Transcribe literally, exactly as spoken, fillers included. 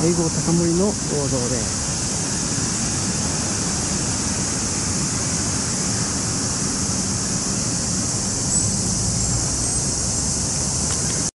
西郷隆盛の銅像です。